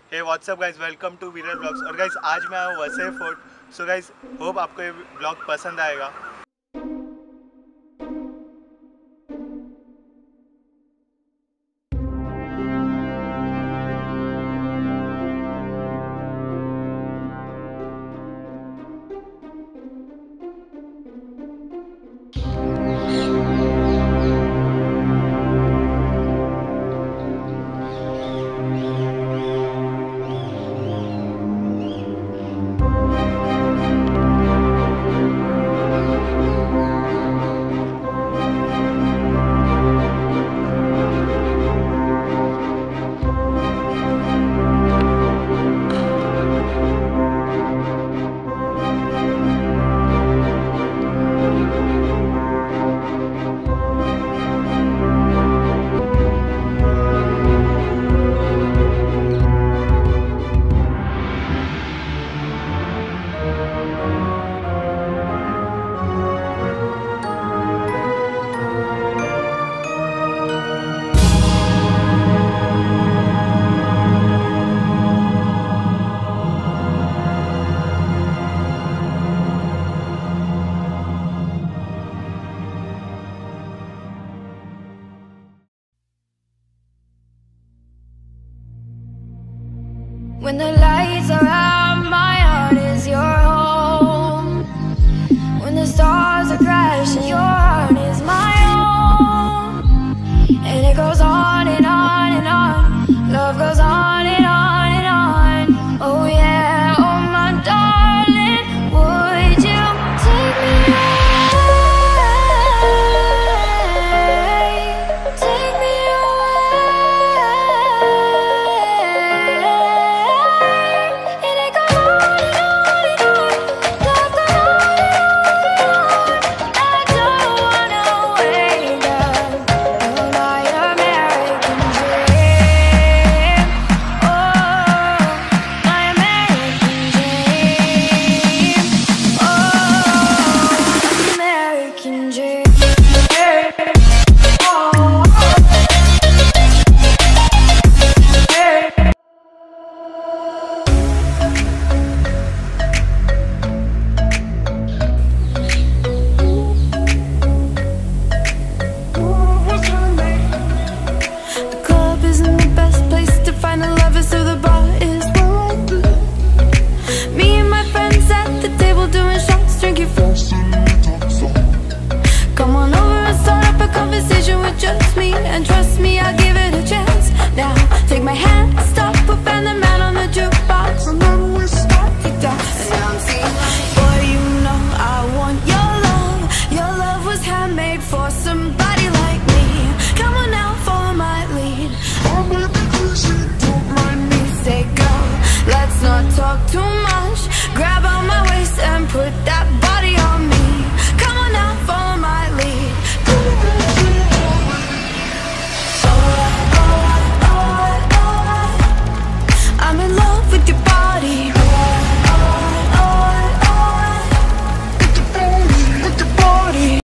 Hey whatsapp guys, welcome to Veeral blogs. और guys आज मैं आया हूँ Vasai fort. So guys hope आपको ये ब्लॉग पसंद आएगा। When the lights are out, my heart is your home. When the stars are crashing, your heart is my own. And it goes on and on and on. Love goes on and on and on. Oh yeah, oh my darling, would you take me away? Take me just me, and trust me, I'll give it a chance. Now, take my hand, stop, and the man on the jukebox, and then we start to dance. And I'm singing, boy, you know I want your love. Your love was handmade for somebody.